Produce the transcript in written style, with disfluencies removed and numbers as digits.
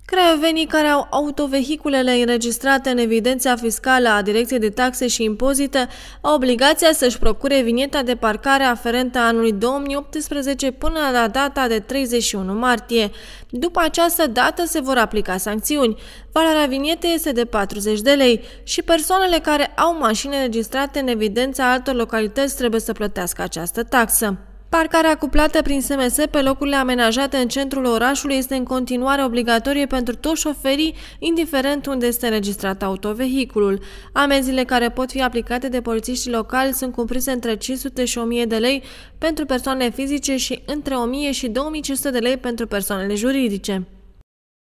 Craiovenii care au autovehiculele înregistrate în evidența fiscală a Direcției de Taxe și Impozite au obligația să-și procure vinieta de parcare aferentă anului 2018 până la data de 31 martie. După această dată se vor aplica sancțiuni. Valoarea vinietei este de 40 de lei și persoanele care au mașini înregistrate în evidența altor localități trebuie să plătească această taxă. Parcarea cuplată prin SMS pe locurile amenajate în centrul orașului este în continuare obligatorie pentru toți șoferii, indiferent unde este înregistrat autovehiculul. Amenziile care pot fi aplicate de polițiștii locali sunt cuprinse între 500 și 1000 de lei pentru persoane fizice și între 1000 și 2500 de lei pentru persoanele juridice.